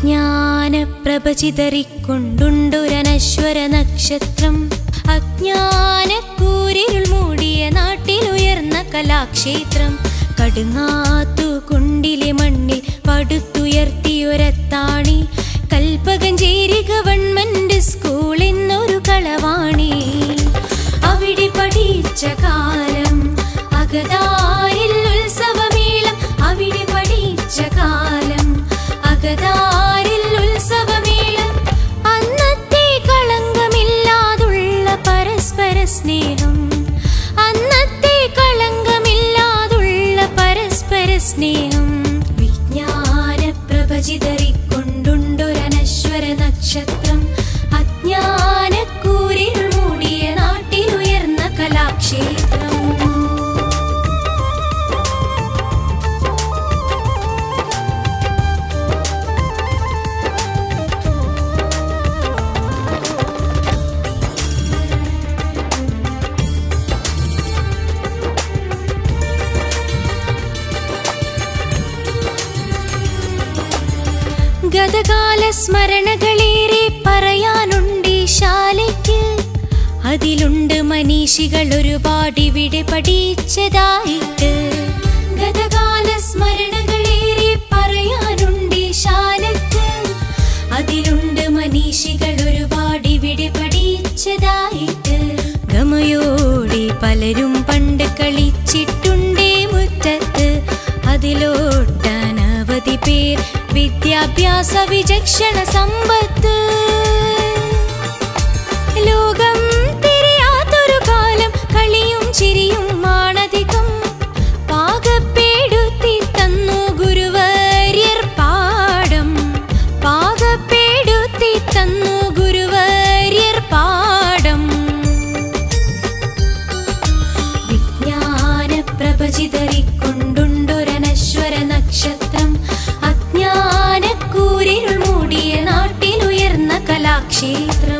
വിജ്ഞാനപ്രഭചിതറിക്കൊണ്ടുണ്ടൊരനശ്വര നക്ഷത്രം അജ്ഞാനക്കൂരിരുൾ മൂടിയ നാട്ടിലുയർന്ന കലാക്ഷേത്രം കടുങ്ങാത്തുകുണ്ടിലെ മണ്ണിൽ പടുത്തുയർത്തിയൊരത്താണി കൽപ്പകഞ്ചേരി ഗവൺമെന്റ് സ്കൂൾ എന്നൊരു കളവാണി അവിടെ പഠിച്ച കാലം അകതാരിൽ ഉത്സവമേളം അവിടെ പഠിച്ച കാലം അകതാരിൽ ഉത്സവമേളം അന്നത്തെ കളങ്കമില്ലാതുള്ള പരസ്പര സ്നേഹം അന്നത്തെ കളങ്കമില്ലാതുള്ള പരസ്പര സ്നേഹം വിജ്ഞാനപ്രഭചിതറിക്കൊണ്ടുണ്ടൊരനശ്വര നക്ഷത്രം അജ്ഞാനക്കൂരിരുൾ മൂടിയ നാട്ടിലുയർന്ന കലാക്ഷേത്രം ഗതകാല സ്മരണകളേറെ പറയാനുണ്ട് ഈ ശാലയ്ക്ക് അതിലുണ്ട് മനീഷികൾ ഒരുപാടിവിടെ പഠിച്ചതായിട്ട് ഗതകാല സ്മരണകളേറെ പറയാനുണ്ട് ഈ ശാലയ്ക്ക് അതിലുണ്ട് മനീഷികൾ ഒരുപാടിവിടെ പഠിച്ചതായിട്ട് ഗമയോടെ പലരും പണ്ട് കളിച്ചിട്ടുണ്ടേ മുറ്റത്ത് അതിലോട്ടനവധി പേർ വിദ്യാഭ്യാസ വിചക്ഷണ സമ്പത്ത് ലോകം തിരിയാത്തൊരു കാലം കളിയും ചിരിയും ആണധികം പാകപ്പെടുത്തി തന്നു ഗുരുവര്യർ പാഠം പാകപ്പെടുത്തി തന്നു ഗുരുവര്യർ പാഠം വിജ്ഞാനപ്രഭചിതറിക്കൊണ്ടുണ്ടൊരനശ്വര നക്ഷത്രം അജ്ഞാനക്കൂരിരുൾ മൂടിയ നാട്ടിലുയർന്ന കലാക്ഷേത്രം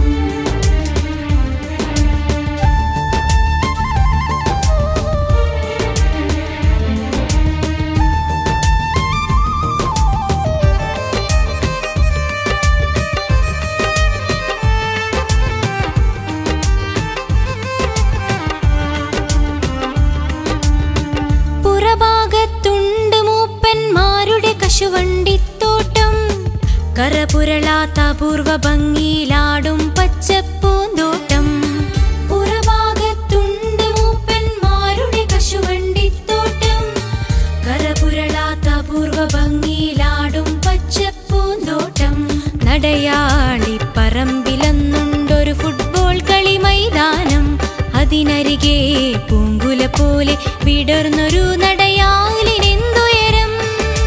പുറഭാഗത്തുണ്ട് മൂപ്പന്മാരുടെ കശുവണ്ടിത്തോട്ടം കരപുരളാത്ത പൂർവ ഭംഗിയിലാടും പച്ചപ്പൂന്തോട്ടം പുറഭാഗത്തുണ്ട് മൂപ്പന്മാരുടെ കശുവണ്ടിത്തോട്ടം കരപുരളാത്ത പൂർവ ഭംഗിയിലാടും പച്ചപ്പൂന്തോട്ടം നടയാളി പറമ്പിലെന്നുണ്ടൊരു ഫുട്ബോൾ കളി മൈതാനം അതിനരികെ പൂങ്കുല പോലെ വിടർന്നൊരു നടയാലിനെന്തുയരം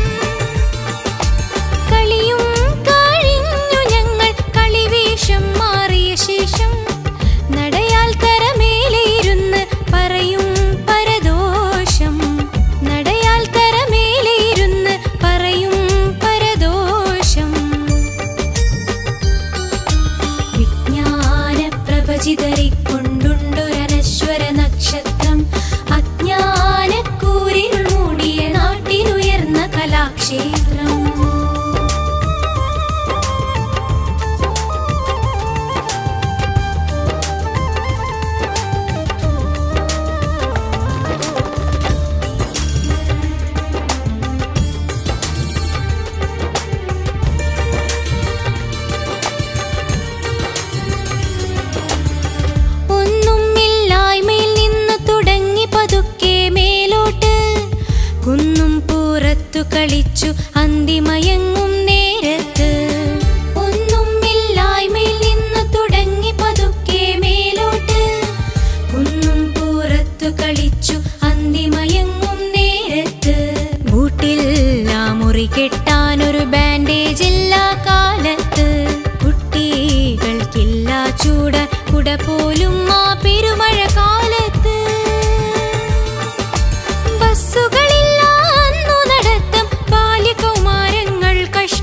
കളിയും കഴിഞ്ഞു ഞങ്ങൾ കളിവേഷം മാറിയ ശേഷം നടയാൽ തരമേലിരുന്ന് പറയും പരദോഷം നടയാൽ തരമേലിരുന്ന് പറയും പരദോഷം വിജ്ഞാനപ്രഭചിതറിക്കൊണ്ടുണ്ടൊരനശ്വര നക്ഷത്രം അജ്ഞാനക്കൂരിരുൾ മൂടിയ നാട്ടിലുയർന്ന കലാക്ഷേത്രം ഒന്നുമില്ലായ്മയിൽ നിന്ന് തുടങ്ങി പതുക്കെ മേലോട്ട് കുന്നും പുറത്തു കളിച്ചു അന്തിമയങ്ങും നേരത്ത് ഒന്നുമില്ലായ്മയിൽ നിന്ന് തുടങ്ങി പതുക്കെ മേലോട്ട് കുന്നും പുറത്തു കളിച്ചു അന്തിമയങ്ങും നേരത്ത് ബൂട്ടില്ല മുറി കെട്ടാനൊരു ബാൻഡേജില്ല കാലത്ത് കുട്ടികൾക്കില്ല ചൂട് കുട പോലും ആ പെരുമഴ കാലത്ത് ബസ്സുകളില്ല അന്നു നടത്തം ബാല്യകൗമാരങ്ങൾ കഷ്ട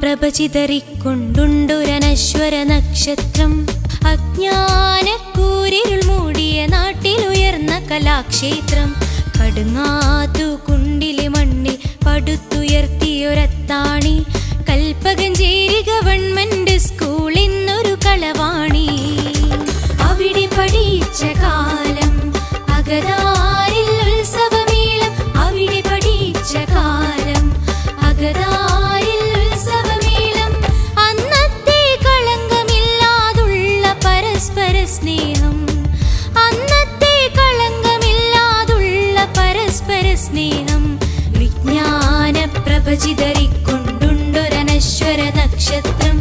ചിതറിക്കൊണ്ടുണ്ടൊരനശ്വര നക്ഷത്രം. അജ്ഞാനക്കൂരിരുൾ മൂടിയ നാട്ടിലുയർന്ന കലാക്ഷേത്രം. കടുങ്ങാത്തു കുണ്ടിലെ മണ്ണിൽ പടുത്തുയർത്തിയൊരത്താണി. കൽപ്പകഞ്ചേരി ഗവൺമെന്റ് സ്കൂൾ എന്നൊരു കളവാണി. അവിടെ പഠിച്ച കാലം അകതാരിൽ ഉത്സവമേളം. അവിടെ പഠിച്ച കാലം അകതാരിൽ ഉത്സവമേളം. അന്നത്തെ കളങ്കമില്ലാതുള്ള പരസ്പര സ്നേഹം. അന്നത്തെ കളങ്കമില്ലാതുള്ള പരസ്പര സ്നേഹം. വിജ്ഞാന പ്രഭ ചിതറിക്കൊണ്ടുണ്ടൊരനശ്വര നക്ഷത്രം.